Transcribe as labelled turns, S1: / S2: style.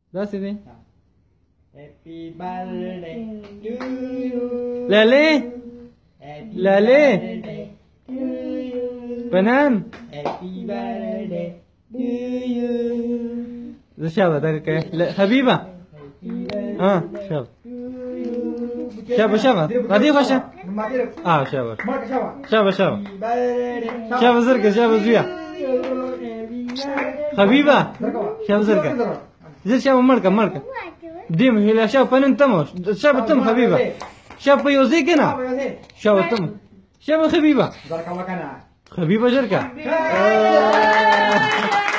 S1: داسې دی
S2: Happy birthday to you.
S1: لالې
S2: Happy
S1: لالې
S2: birthday to you.
S1: بنان
S2: Happy birthday to you.
S1: زه شابه دغه کوي حبیبه
S2: Happy birthday
S1: ها شابه
S2: to you.
S1: شابه شابه غادي خوشه اه شابه شابه شابه
S2: Happy birthday.
S1: شابه زرقاء شابه زویا حبیبه شابه زرقاء زر شابه مړکه دیم هلا شابه پنن تمو شابه تم حبیبه شابه یوزي کنه شابه تم شابه حبیبه حبیبه زرقاء